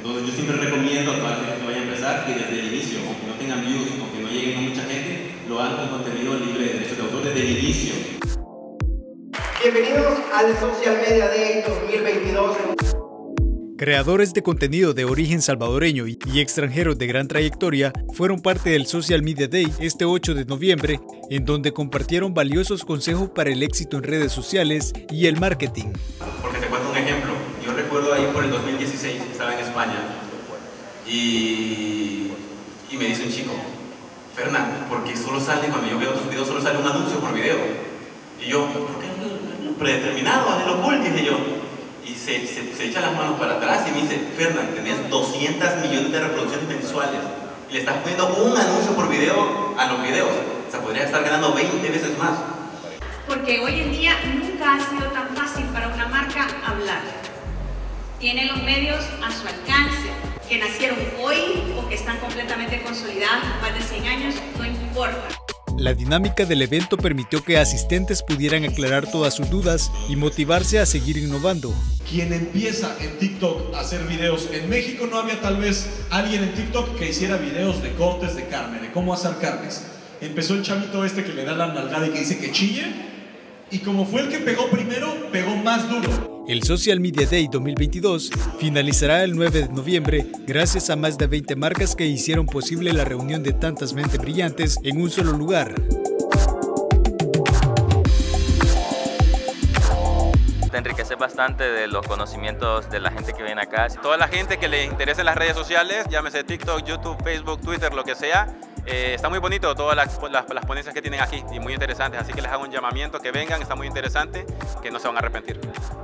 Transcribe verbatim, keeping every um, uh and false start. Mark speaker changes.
Speaker 1: Entonces yo siempre recomiendo a toda la gente que vaya a empezar que desde el inicio, aunque no tengan views, aunque no lleguen a mucha gente, lo hagan con contenido libre de derechos de autor desde el inicio.
Speaker 2: Bienvenidos al Social Media Day dos mil veintidós.
Speaker 3: Creadores de contenido de origen salvadoreño y extranjeros de gran trayectoria fueron parte del Social Media Day este ocho de noviembre, en donde compartieron valiosos consejos para el éxito en redes sociales y el marketing.
Speaker 1: Porque te cuento un ejemplo. Yo recuerdo ahí por el dos mil dieciséis, estaba en España, y, y me dice un chico, Fernán, porque solo sale, cuando yo veo tus videos, solo sale un anuncio por video. Y yo, ¿por qué no predeterminado? Hazlo cool, dije yo. Y se, se, se echa las manos para atrás y me dice, Fernán, tenés doscientos millones de reproducciones mensuales y le estás poniendo un anuncio por video a los videos. O sea, podrías estar ganando veinte veces más.
Speaker 4: Porque hoy en día nunca ha sido tan fácil para una marca hablar. Tiene los medios a su alcance, que nacieron hoy o que están completamente consolidados más de cien años, no importa.
Speaker 3: La dinámica del evento permitió que asistentes pudieran aclarar todas sus dudas y motivarse a seguir innovando.
Speaker 5: Quien empieza en TikTok a hacer videos, en México no había tal vez alguien en TikTok que hiciera videos de cortes de carne, de cómo hacer carnes. Empezó el chavito este que le da la nalgada y que dice que chille, y como fue el que pegó primero, pegó más duro.
Speaker 3: El Social Media Day dos mil veintidós finalizará el nueve de noviembre gracias a más de veinte marcas que hicieron posible la reunión de tantas mentes brillantes en un solo lugar.
Speaker 6: Te enriqueces bastante de los conocimientes de la gente que viene acá.
Speaker 7: Toda la gente que le interese las redes sociales, llámese TikTok, YouTube, Facebook, Twitter, lo que sea, eh, está muy bonito todas las, las, las ponencias que tienen aquí y muy interesantes, así que les hago un llamamiento, que vengan, está muy interesante, que no se van a arrepentir.